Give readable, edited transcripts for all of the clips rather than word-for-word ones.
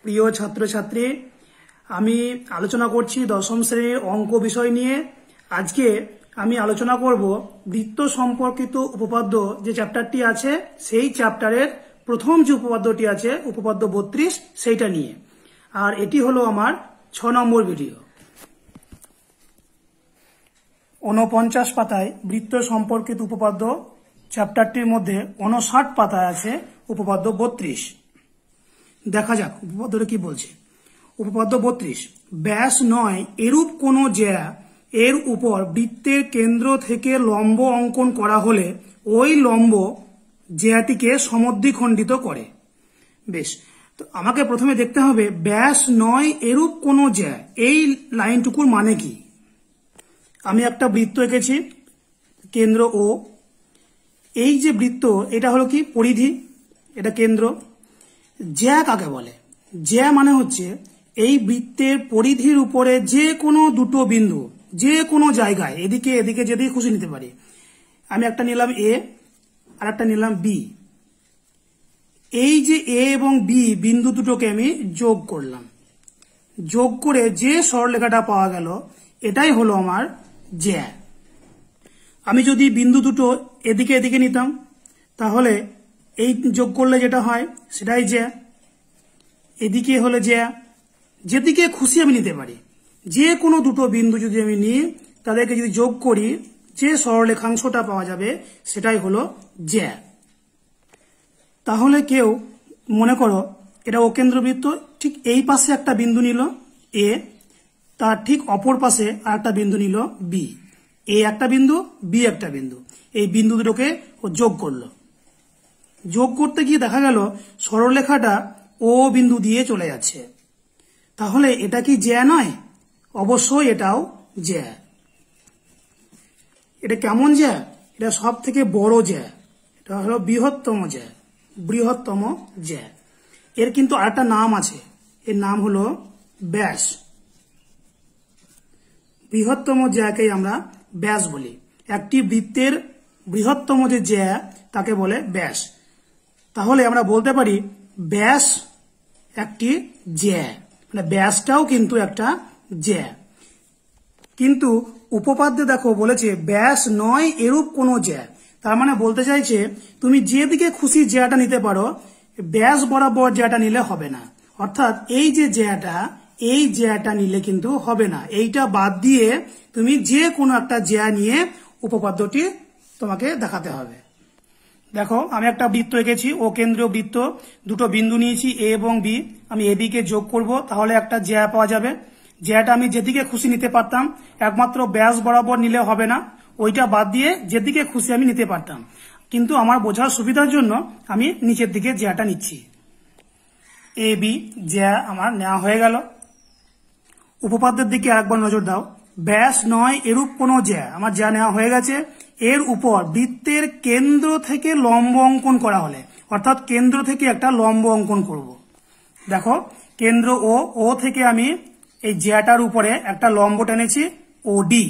প্রিয় ছাত্রছাত্রী, আমি আলোচনা করছি দশম শ্রেণীর অঙ্ক বিষয় নিয়ে। আজকে আমি আলোচনা করব বৃত্ত সম্পর্কিত উপপাদ্য যে চ্যাপ্টারটি আছে সেই চ্যাপ্টারের প্রথম যে উপপাদ্যটি আছে উপপাদ্য 32 সেইটা নিয়ে। আর এটি হলো আমার 6 নম্বর ভিডিও। 49 পাতায় বৃত্ত সম্পর্কিত উপপাদ্য চ্যাপ্টারটির মধ্যে 59 পাতায় আছে উপপাদ্য 32। দেখা যাক উপপাদ্যটা কি বলছে। উপপাদ্য 32, ব্যাস নয় এরূপ কোন জ্যা এর উপর বৃত্তের কেন্দ্র থেকে লম্ব অঙ্কন করা হলে ওই লম্ব জ্যাটিকে সমদ্বিখণ্ডিত করে। বেশ, তো আমাকে প্রথমে দেখতে হবে ব্যাস নয় এরূপ কোন জ্যা, এই লাইনটুকুর মানে কি। আমি একটা বৃত্ত এঁকেছি, কেন্দ্র ও। এই যে বৃত্ত এটা হলো কি পরিধি, এটা কেন্দ্র। জ্যা কাকে বলে? জ্যা মানে হচ্ছে এই বৃত্তের পরিধির উপরে যে কোনো দুটো বিন্দু যে কোনো জায়গায় এদিকে এদিকে যেদিকে খুশি নিতে পারি। আমি একটা নিলাম এ আর একটা নিলাম বি। এই যে এ এবং বি বিন্দু দুটোকে আমি যোগ করলাম, যোগ করে যে সরলরেখাটা পাওয়া গেল এটাই হলো আমার জ্যা। আমি যদি বিন্দু দুটো এদিকে এদিকে নিতাম তাহলে এই যোগ করলে যেটা হয় সেটাই জ্যা। এদিকে হলে জ্যা, যেদিকে খুশি আমি নিতে পারি। যে কোনো দুটো বিন্দু যদি আমি নিই তাদেরকে যদি যোগ করি যে সরলরেখাংশটা পাওয়া যাবে সেটাই হলো জ্যা। তাহলে কেউ মনে করো এটা অকেন্দ্রবৃত্ত, ঠিক এই পাশে একটা বিন্দু নিল এ, তার ঠিক অপর পাশে আর একটা বিন্দু নিল বি। এ একটা বিন্দু, বি একটা বিন্দু, এই বিন্দু দুটোকে ও যোগ করলো। যোগ করতে গিয়ে দেখা গেল সরলরেখাটা ও বিন্দু দিয়ে চলে যাচ্ছে। তাহলে এটা কি জ্যা নয়? অবশ্যই এটাও জ্যা। এটা কেমন জ্যা? এটা সব থেকে বড় জ্যা, এটা হলো বৃহত্তম জ্যা, বৃহত্তম জ্যা। এর কিন্তু আরেকটা নাম আছে, এর নাম হলো ব্যাস। বৃহত্তম জ্যাকেই আমরা ব্যাস বলি। একটি বৃত্তের বৃহত্তম যে জ্যা তাকে বলে ব্যাস। তাহলে আমরা বলতে পারি ব্যাস একটি জ্যা, মানে ব্যাসটাও কিন্তু একটা জ্যা। কিন্তু উপপাদ্যে দেখো বলেছে ব্যাস নয় এরূপ কোনো জ্যা। তার মানে বলতে চাইছে তুমি যেদিকে খুশি জ্যাটা নিতে পারো, ব্যাস বরাবর জ্যাটা নিলে হবে না। অর্থাৎ এই যে জ্যাটা, এই জ্যাটা নিলে কিন্তু হবে না। এইটা বাদ দিয়ে তুমি যে কোনো একটা জ্যা নিয়ে উপপাদ্যটি তোমাকে দেখাতে হবে। দেখো আমি একটা বৃত্ত এঁকেছি, ও কেন্দ্রীয় বৃত্ত, দুটো বিন্দু নিয়েছি এ এবং বি। আমি এ বিকে যোগ করব, তাহলে একটা জ্যা পাওয়া যাবে। জ্যাটা আমি যেদিকে খুশি নিতে পারতাম, একমাত্র ব্যাস বরাবর নিলে হবে না, ওইটা বাদ দিয়ে যেদিকে খুশি আমি নিতে পারতাম। কিন্তু আমার বোঝার সুবিধার জন্য আমি নিচের দিকে জ্যাটা নিচ্ছি। এ বি জ্যা আমার নেওয়া হয়ে গেল। উপপাদ্যের দিকে একবার নজর দাও। ব্যাস নয় এরূপ কোনো জ্যা, আমার জ্যা নেওয়া হয়ে গেছে। এর উপর বৃত্তের কেন্দ্র থেকে লম্ব অঙ্কন করা হলে, অর্থাৎ কেন্দ্র থেকে একটা লম্ব অঙ্কন করব। দেখো কেন্দ্র ও থেকে আমি এই জ্যাটার উপরে একটা লম্ব টেনেছি ও ডি।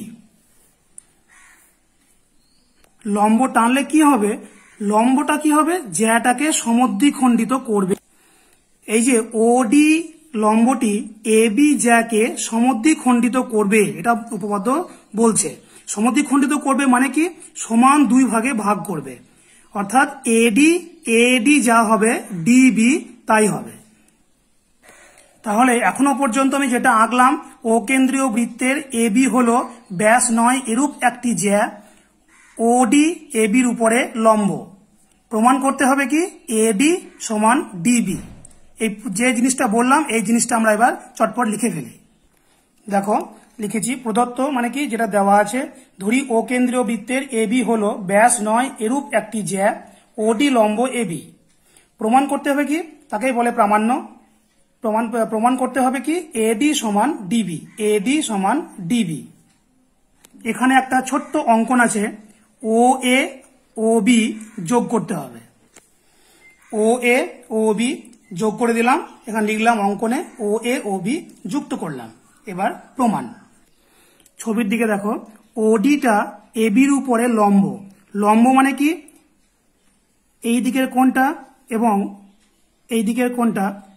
লম্ব টানলে কি হবে? লম্বটা কি হবে? জ্যাটাকে সমদ্বিখণ্ডিত করবে। এই যে ওডি লম্বটি এ বি জ্যাকে সমদ্বিখণ্ডিত করবে, এটা উপপাদ্য বলছে। সমদ্বিখণ্ডিত করবে মানে কি? সমান দুই ভাগে ভাগ করবে। অর্থাৎ এডি যা হবে ডিবি তাই হবে। তাহলে এখনো পর্যন্ত আমি যেটা আঁকলাম, ও কেন্দ্রীয় বৃত্তের এ বি হল ব্যাস নয় এরূপ একটি জ্যা, ওডি এ বির উপরে লম্ব। প্রমাণ করতে হবে কি? এডি সমান ডিবি। এই যে জিনিসটা বললাম এই জিনিসটা আমরা এবার চটপট লিখে ফেলি। দেখো লিখেছি, প্রদত্ত মানে কি যেটা দেওয়া আছে। ধরি ও কেন্দ্রীয় বৃত্তের এ বি হল ব্যাস নয় এরূপ একটি জ্যা, ওডি লম্ব এ বি। প্রমাণ করতে হবে কি? তাকেই বলে প্রামাণ্য। প্রমাণ করতে হবে কি? এডি সমান ডিবি, এডি সমান ডিবি। এখানে একটা ছোট্ট অঙ্কন আছে, ও এ ও বি যোগ করতে হবে। ও এ ও বি যোগ করে দিলাম, এখানে লিখলাম অঙ্কনে ও এ ও বি যুক্ত করলাম। এবার প্রমাণ। ছবির দিকে দেখো, ওডিটা এ বির উপরে লম্ব। লম্ব মানে কি? এই দিকের কোণটা এবং এই দিকের কোণটা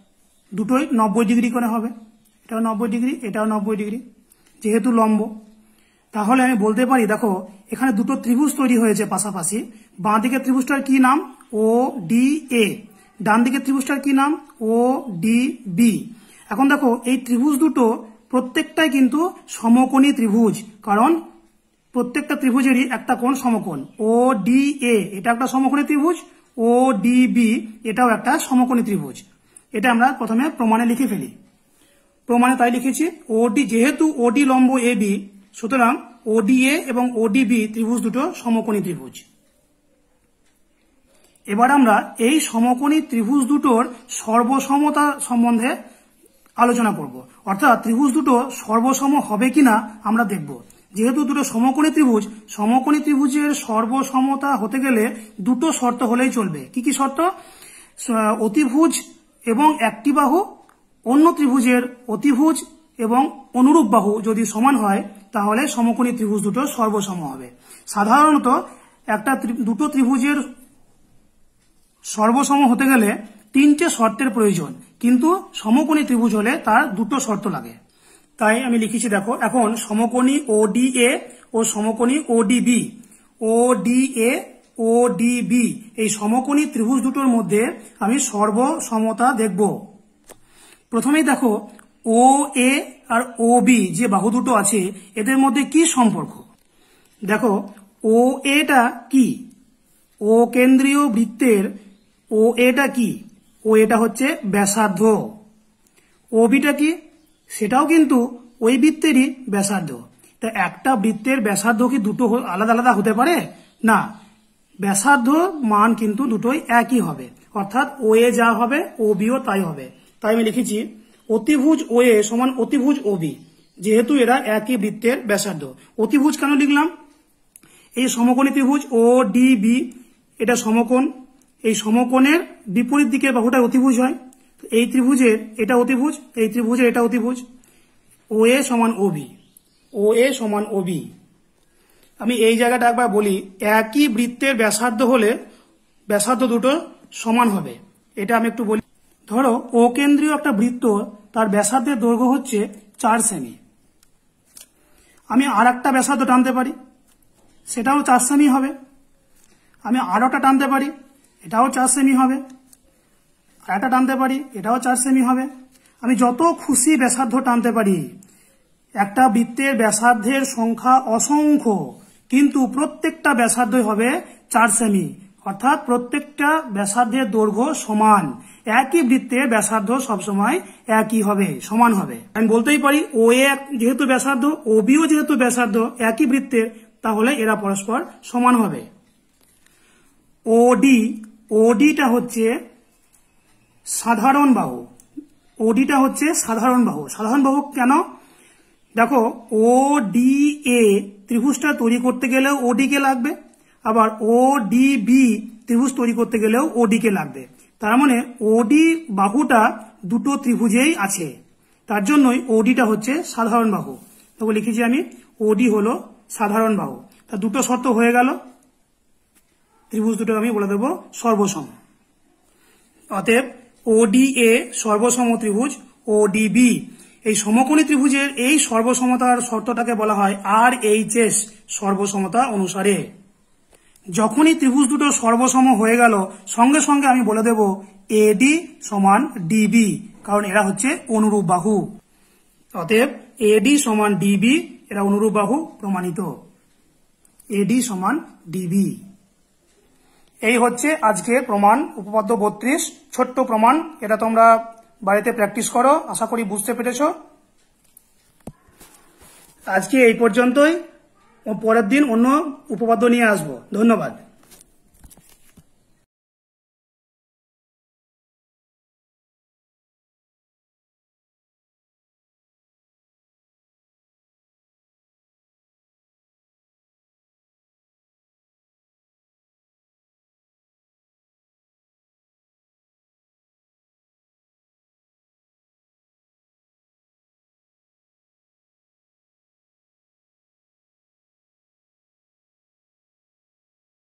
দুটোই 90 ডিগ্রি করে হবে, এটাও 90 ডিগ্রি, এটাও 90 ডিগ্রি, যেহেতু লম্ব। তাহলে আমি বলতে পারি, দেখো এখানে দুটো ত্রিভুজ তৈরি হয়েছে পাশাপাশি। বাঁ দিকের ত্রিভুজটার কি নাম? O D A. ডান দিকের ত্রিভুজটার কি নাম? O D B. এখন দেখো এই ত্রিভুজ দুটো প্রত্যেকটাই কিন্তু সমকোণী ত্রিভুজ, কারণ প্রত্যেকটা ত্রিভুজেরই একটা কোণ সমকোণ। ও ডি এ এটা একটা সমকোণী ত্রিভুজ, ও ডি বি এটাও একটা সমকোণী ত্রিভুজ। এটা আমরা প্রথমে প্রমাণে লিখে ফেলি। প্রমাণে তাই লিখেছি, ওডি যেহেতু ওডি লম্ব এ বি, সুতরাং ওডিএ এবং ওডিবি ত্রিভুজ দুটো সমকোণী ত্রিভুজ। এবার আমরা এই সমকোণী ত্রিভুজ দুটোর সর্বসমতা সম্বন্ধে আলোচনা করব, অর্থাৎ ত্রিভুজ দুটো সর্বসম হবে কিনা আমরা দেখব। যেহেতু দুটো সমকোণী ত্রিভুজ, সমকোণী ত্রিভুজের সর্বসমতা হতে গেলে দুটো শর্ত হলেই চলবে। কি কি শর্ত? অতিভুজ এবং একটি বাহু অন্য ত্রিভুজের অতিভুজ এবং অনুরূপ বাহু যদি সমান হয়, তাহলে সমকোণী ত্রিভুজ দুটো সর্বসম হবে। সাধারণত দুটো ত্রিভুজের সর্বসম হতে গেলে তিনটে শর্তের প্রয়োজন, কিন্তু সমকোণী ত্রিভুজ হলে তার দুটো শর্ত লাগে। তাই আমি লিখেছি, দেখো এখন সমকোণী ওডিএ ও সমকোণী ওডিবি, ওডিএ ওডিবি এই সমকোণী ত্রিভুজ দুটোর মধ্যে আমি সর্বসমতা দেখব। প্রথমেই দেখো ও এ আর ও বি যে বাহু দুটো আছে, এদের মধ্যে কি সম্পর্ক? দেখো ও এটা কি? ও কেন্দ্রীয় বৃত্তের ও এটা কি? ও এটা হচ্ছে ব্যাসার্ধ। ও বিটা কি? সেটাও কিন্তু ওই বৃত্তেরই ব্যাসার্ধ। তা একটা বৃত্তের ব্যাসার্ধ কি দুটো আলাদা আলাদা হতে পারে? না, ব্যাসার্ধ মান কিন্তু দুটোই একই হবে, অর্থাৎ ও এ যা হবে ও বিও তাই হবে। তাই আমি লিখেছি অতিভুজ ও এ সমান অতিভুজ ও বি, যেহেতু এরা একই বৃত্তের ব্যাসার্ধ। অতিভুজ কেন লিখলাম? এই সমকোণী ত্রিভুজ ও ডি বি এটা সমকোণ, এই সমকোণের বিপরীত দিকের বাহুটা অতিভুজ হয়। এই ত্রিভুজের এটা অতিভুজ, এই ত্রিভুজের এটা অতিভুজ। ও এ সমান ও বি, ও এ সমান ও বি। আমি এই জায়গাটা একবার বলি, একই বৃত্তের ব্যাসার্ধ হলে ব্যাসার্ধ দুটো সমান হবে। এটা আমি একটু বলি। ধরো ও কেন্দ্রীয় একটা বৃত্ত, তার ব্যাসার্ধের দৈর্ঘ্য হচ্ছে 4 সেমি। আমি আর একটা ব্যাসার্ধ টানতে পারি, সেটাও 4 সেমি হবে। আমি আরো একটা টানতে পারি, এটাও 4 সেমি হবে। আর একটা টানতে পারি, এটাও 4 সেমি হবে। আমি যত খুশি ব্যাসার্ধ টানতে পারি। একটা বৃত্তের ব্যাসার্ধের সংখ্যা অসংখ্য, কিন্তু প্রত্যেকটা ব্যাসার্ধই হবে 4 সেমি, অর্থাৎ প্রত্যেকটা ব্যাসার্ধের দৈর্ঘ্য সমান। একই বৃত্তের ব্যাসার্ধ সবসময় একই হবে, সমান হবে। আমি বলতেই পারি ও এ যেহেতু ব্যাসার্ধ, ও বিও যেহেতু ব্যাসার্ধ একই বৃত্তের, তাহলে এরা পরস্পর সমান হবে। ওডি, ওডিটা হচ্ছে সাধারণ বাহু। ওডিটা হচ্ছে সাধারণ বাহু। সাধারণ বাহু কেন? দেখো ও ডি এ ত্রিভুজটা তৈরি করতে গেলেও ওডি কে লাগবে, আবার ও ডি বি ত্রিভুজ তৈরি করতে গেলেও ওডি কে লাগবে। তার মানে ওডি বাহুটা দুটো ত্রিভুজেই আছে, তার জন্যই ওডিটা হচ্ছে সাধারণ বাহু। তবে লিখেছি আমি ওডি হলো সাধারণ বাহু। তা দুটো শর্ত হয়ে গেল, ত্রিভুজ দুটো আমি বলে দেবো সর্বসম। অতএব ওডিএ সর্বসম ত্রিভুজ, ওডিবি এই সমকোণী ত্রিভুজের এই সর্বসমতার শর্তটাকে বলা হয় RHS সর্বসমতা অনুসারে। যখনই ত্রিভুজ দুটো সর্বসম হয়ে গেল, সঙ্গে সঙ্গে আমি বলে দেব এডি সমান ডিবি, কারণ এরা হচ্ছে অনুরূপ বাহু। অতএব এডি সমান ডিবি, এরা অনুরূপ বাহু, প্রমাণিত। এডি সমান ডিবি। এই হচ্ছে আজকে প্রমাণ উপপাদ্য 32, ছোট্ট প্রমাণ। এটা তোমরা বাড়িতে প্র্যাকটিস করো, আশা করি বুঝতে পেরেছ। আজকে এই পর্যন্তই, পরের দিন অন্য উপপাদ্য নিয়ে আসবো। ধন্যবাদ।